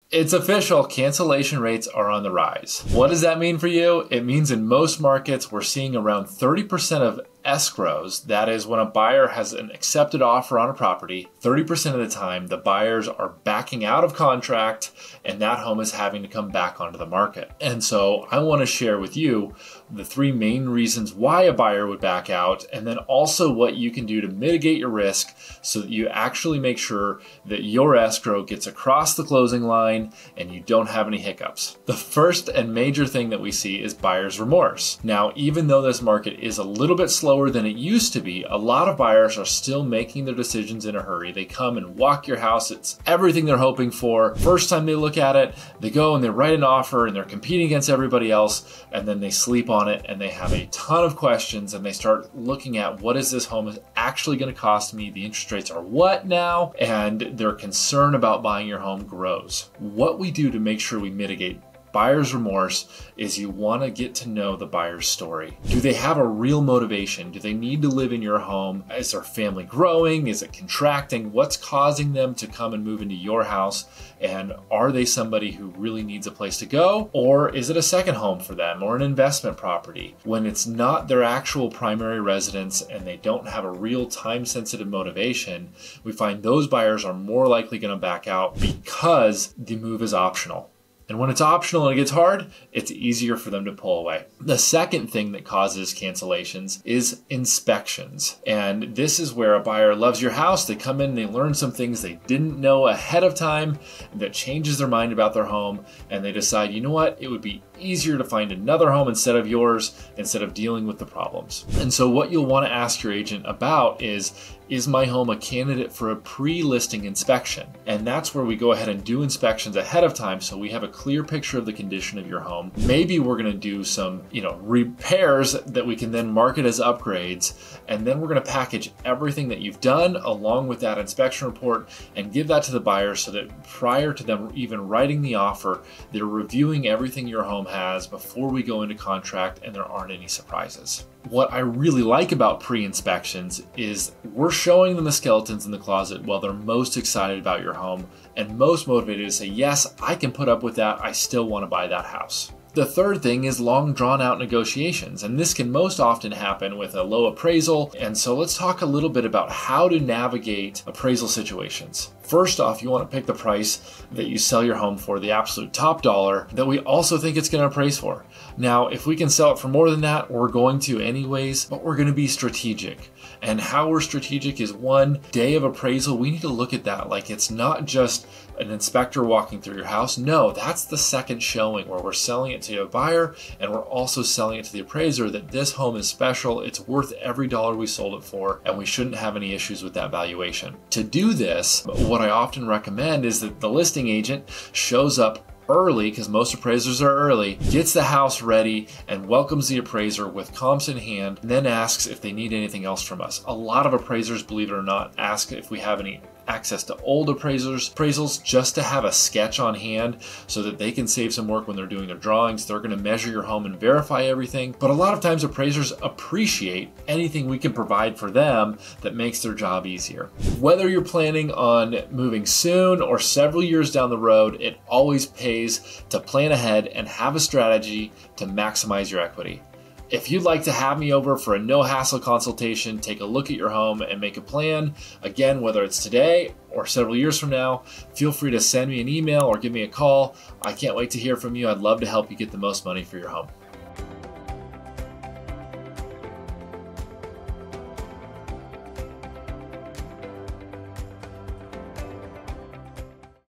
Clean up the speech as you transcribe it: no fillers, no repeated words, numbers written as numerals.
It's official, cancellation rates are on the rise. What does that mean for you? It means in most markets, we're seeing around 30% of escrows. That is when a buyer has an accepted offer on a property, 30% of the time, the buyers are backing out of contract and that home is having to come back onto the market. And so I want to share with you the 3 main reasons why a buyer would back out, and then also what you can do to mitigate your risk so that you actually make sure that your escrow gets across the closing line and you don't have any hiccups. The first and major thing that we see is buyer's remorse. Now, even though this market is a little bit slower than it used to be, a lot of buyers are still making their decisions in a hurry. They come and walk your house. It's everything they're hoping for. First time they look at it, they go and they write an offer and they're competing against everybody else, and then they sleep on it and they have a ton of questions and they start looking at what is this home is actually going to cost me? The interest rates are what now? And their concern about buying your home grows. What we do to make sure we mitigate buyer's remorse is you want to get to know the buyer's story. Do they have a real motivation? Do they need to live in your home? Is their family growing? Is it contracting? What's causing them to come and move into your house? And are they somebody who really needs a place to go? Or is it a second home for them or an investment property? When it's not their actual primary residence and they don't have a real time-sensitive motivation, we find those buyers are more likely going to back out because the move is optional. And when it's optional and it gets hard, it's easier for them to pull away. The second thing that causes cancellations is inspections. And this is where a buyer loves your house. They come in, they learn some things they didn't know ahead of time that changes their mind about their home. And they decide, you know what, it would be easier to find another home instead of yours, instead of dealing with the problems. And so what you'll want to ask your agent about is my home a candidate for a pre-listing inspection? And that's where we go ahead and do inspections ahead of time so we have a clear picture of the condition of your home. Maybe we're going to do some, repairs that we can then market as upgrades, and then we're going to package everything that you've done along with that inspection report and give that to the buyer so that prior to them even writing the offer, they're reviewing everything your home has before we go into contract and there aren't any surprises. What I really like about pre-inspections is we're showing them the skeletons in the closet while they're most excited about your home and most motivated to say, yes, I can put up with that. I still want to buy that house. The third thing is long drawn out negotiations, and this can most often happen with a low appraisal. And so let's talk a little bit about how to navigate appraisal situations. First off, you want to pick the price that you sell your home for, the absolute top dollar that we also think it's going to appraise for. Now, if we can sell it for more than that, we're going to anyways, but we're going to be strategic. And how we're strategic is one day of appraisal. We need to look at that like it's not just an inspector walking through your house. No, that's the second showing where we're selling it to a buyer and we're also selling it to the appraiser that this home is special. It's worth every dollar we sold it for, and we shouldn't have any issues with that valuation. To do this, what I often recommend is that the listing agent shows up early, because most appraisers are early, gets the house ready and welcomes the appraiser with comps in hand, and then asks if they need anything else from us. A lot of appraisers, believe it or not, ask if we have any access to old appraisals just to have a sketch on hand so that they can save some work when they're doing their drawings. They're going to measure your home and verify everything. But a lot of times appraisers appreciate anything we can provide for them that makes their job easier. Whether you're planning on moving soon or several years down the road, it always pays to plan ahead and have a strategy to maximize your equity. If you'd like to have me over for a no-hassle consultation, take a look at your home and make a plan, again, whether it's today or several years from now, feel free to send me an email or give me a call. I can't wait to hear from you. I'd love to help you get the most money for your home.